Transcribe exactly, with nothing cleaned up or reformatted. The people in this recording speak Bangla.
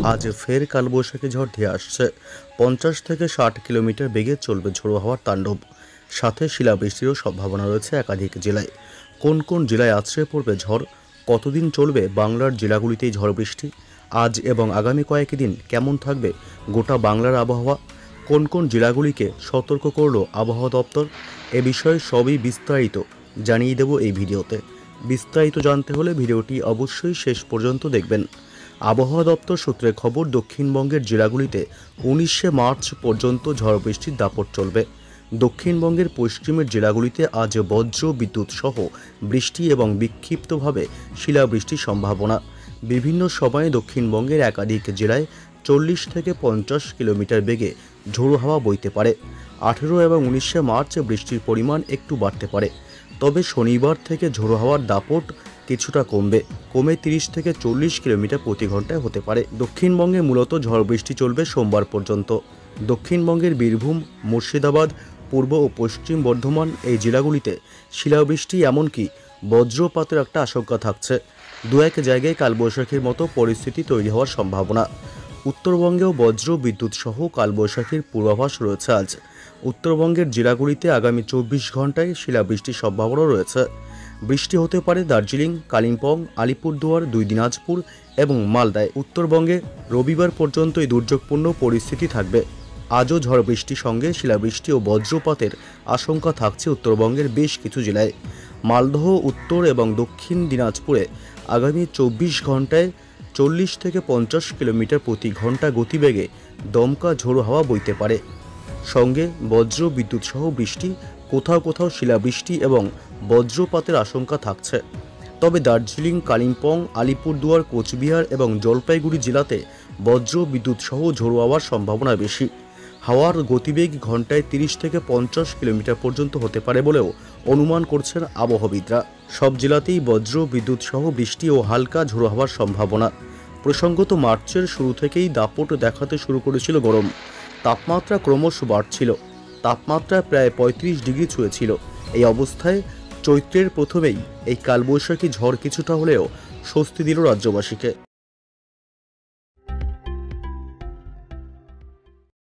আজ ফের কালবৈশাখী ঝড় ধেয়ে আসছে। পঞ্চাশ থেকে ষাট কিলোমিটার বেগে চলবে ঝোড়ো হাওয়ার তাণ্ডব। সাথে শিলাবৃষ্টিরও সম্ভাবনা রয়েছে একাধিক জেলায়। কোন কোন জেলায় আছড়ে পড়বে ঝড়, কতদিন চলবে বাংলার জেলাগুলিতেই ঝড় বৃষ্টি, আজ এবং আগামী কয়েকদিন কেমন থাকবে গোটা বাংলার আবহাওয়া, কোন কোন জেলাগুলিকে সতর্ক করল আবহাওয়া দপ্তর, এ বিষয়ে সবই বিস্তারিত জানিয়ে দেব এই ভিডিওতে। বিস্তারিত জানতে হলে ভিডিওটি অবশ্যই শেষ পর্যন্ত দেখবেন। আবহাওয়া দপ্তর সূত্রে খবর, দক্ষিণবঙ্গের জেলাগুলিতে উনিশে মার্চ পর্যন্ত ঝড় বৃষ্টির দাপট চলবে। দক্ষিণবঙ্গের পশ্চিমের জেলাগুলিতে আজ বজ্র বিদ্যুৎ সহ বৃষ্টি এবং বিক্ষিপ্তভাবে শিলাবৃষ্টির সম্ভাবনা। বিভিন্ন সময়ে দক্ষিণবঙ্গের একাধিক জেলায় চল্লিশ থেকে পঞ্চাশ কিলোমিটার বেগে ঝোড়ো হাওয়া বইতে পারে। আঠেরো এবং উনিশে মার্চ বৃষ্টির পরিমাণ একটু বাড়তে পারে, তবে শনিবার থেকে ঝোড়ো হাওয়ার দাপট কিছুটা কমবে, কমে তিরিশ থেকে চল্লিশ কিলোমিটার প্রতি ঘন্টায় হতে পারে। দক্ষিণবঙ্গে মূলত ঝড় বৃষ্টি চলবে সোমবার পর্যন্ত। দক্ষিণবঙ্গের বীরভূম, মুর্শিদাবাদ, পূর্ব ও পশ্চিম বর্ধমান এই জেলাগুলিতে শিলাবৃষ্টি এমনকি বজ্রপাতের একটা আশঙ্কা থাকছে। দু এক জায়গায় কালবৈশাখীর মতো পরিস্থিতি তৈরি হওয়ার সম্ভাবনা। উত্তরবঙ্গেও বজ্র বিদ্যুৎ সহ কালবৈশাখীর পূর্বাভাস রয়েছে আজ। উত্তরবঙ্গের জেলাগুলিতে আগামী চব্বিশ ঘন্টায় শিলাবৃষ্টির সম্ভাবনা রয়েছে। বৃষ্টি হতে পারে দার্জিলিং, কালিম্পং, আলিপুরদুয়ার, দুই দিনাজপুর এবং মালদায়। উত্তরবঙ্গে রবিবার পর্যন্ত এই দুর্যোগপূর্ণ পরিস্থিতি থাকবে। আজও ঝড় বৃষ্টির সঙ্গে শিলাবৃষ্টি ও বজ্রপাতের আশঙ্কা থাকছে উত্তরবঙ্গের বেশ কিছু জেলায়। মালদহ, উত্তর এবং দক্ষিণ দিনাজপুরে আগামী চব্বিশ ঘন্টায় চল্লিশ থেকে পঞ্চাশ কিলোমিটার প্রতি ঘন্টা গতিবেগে দমকা ঝোড়ো হাওয়া বইতে পারে। সঙ্গে বজ্র বিদ্যুৎ সহ বৃষ্টি, কোথাও কোথাও শিলাবৃষ্টি এবং বজ্রপাতের আশঙ্কা থাকছে। তবে দার্জিলিং, কালিম্পং, আলিপুরদুয়ার, কোচবিহার এবং জলপাইগুড়ি জেলাতে বজ্র বিদ্যুৎ সহ ঝোড়ো হাওয়ার সম্ভাবনা বেশি। হাওয়ার গতিবেগ ঘন্টায় তিরিশ থেকে পঞ্চাশ কিলোমিটার পর্যন্ত হতে পারে বলেও অনুমান করছেন আবহাওয়াবিদরা। সব জেলাতেই বজ্র বিদ্যুৎ সহ বৃষ্টি ও হালকা ঝোড়ো হাওয়ার সম্ভাবনা। প্রসঙ্গত, মার্চের শুরু থেকেই দাপট দেখাতে শুরু করেছিল গরম। তাপমাত্রা ক্রমশ বাড়ছিল, তাপমাত্রা প্রায় পঁয়ত্রিশ ডিগ্রি ছুঁয়েছিল। এই অবস্থায় চৈত্রের প্রথমেই এই কালবৈশাখী ঝড় কিছুটা হলেও স্বস্তি দিল রাজ্যবাসীকে।